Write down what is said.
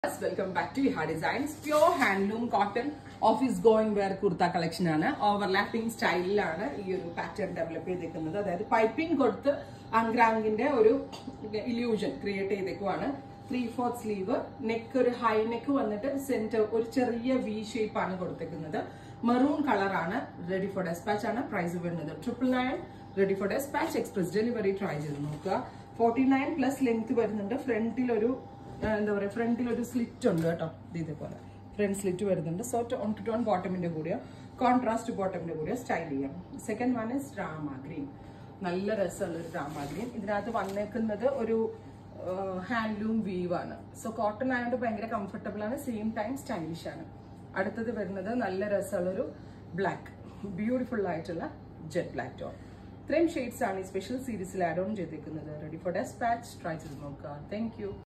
Welcome back to Iha Designs. Pure handloom cotton office going wear kurta collection ആണ്. Overlapping style ആണ് ഈ ഒരു pattern develop ചെയ്തിരിക്കുന്നത്. അതായത് പൈപ്പിംഗ് കൊടുത്ത് അങ്ക്രാങ്കിന്റെ ഒരു illusion create ചെയ്തേക്കുവാണ്. 3/4 സ്ലീവ്, നെക്ക് ഒരു ഹൈ നെക്ക് വന്നിട്ട് സെന്റർ ഒരു ചെറിയ വി ഷേപ്പ് ആണ് കൊടുത്തേക്കുന്നത്. മെറൂൺ കളർ ആണ്. റെഡി ഫോർ ഡെസ്പാച്ച് ആണ്. പ്രൈസ് വരുന്നത് 999. Ready for dispatch express delivery try ചെയ്ത് നോക്കുക. 49 പ്ലസ് ലെങ്ത് വരുന്നുണ്ട്. ഫ്രണ്ടിൽ ഒരു എന്താ പറയുക, ഫ്രണ്ടിൽ ഒരു സ്ലിറ്റ് ഉണ്ട് കേട്ടോ, ഇതേപോലെ ഫ്രണ്ട് സ്ലിറ്റ് വരുന്നുണ്ട്. സോ ഓൺ ടു ടോൺ ബോട്ടമിന്റെ കൂടെയോ കോൺട്രാസ്റ്റ് ബോട്ടമിന്റെ കൂടെയോ സ്റ്റൈൽ ചെയ്യാം. Second one is Rama green. നല്ല രസമുള്ള ഒരു രാമ ഗ്രീൻ. ഇതിനകത്ത് വന്നേക്കുന്നത് ഒരു ഹാൻഡ്ലൂം വീവ് ആണ്. സോ കോട്ടൺ ആയതുകൊണ്ട് ഭയങ്കര കംഫർട്ടബിൾ ആണ്, സെയിം ടൈം സ്റ്റൈലിഷ് ആണ്. അടുത്തത് വരുന്നത് നല്ല രസമുള്ളൊരു ബ്ലാക്ക്, ബ്യൂട്ടിഫുൾ ആയിട്ടുള്ള ജെറ്റ് ബ്ലാക്ക് ടോൺ. ഇത്രയും ഷെയ്ഡ്സ് ആണ് ഈ സ്പെഷ്യൽ സീരീസിൽ ആഡ് ഓൺ ചെയ്തേക്കുന്നത്. റെഡി ഫോർ ഡെസ്പാച്ച് ട്രൈ ചെയ്ത് നോക്കുക. Thank U.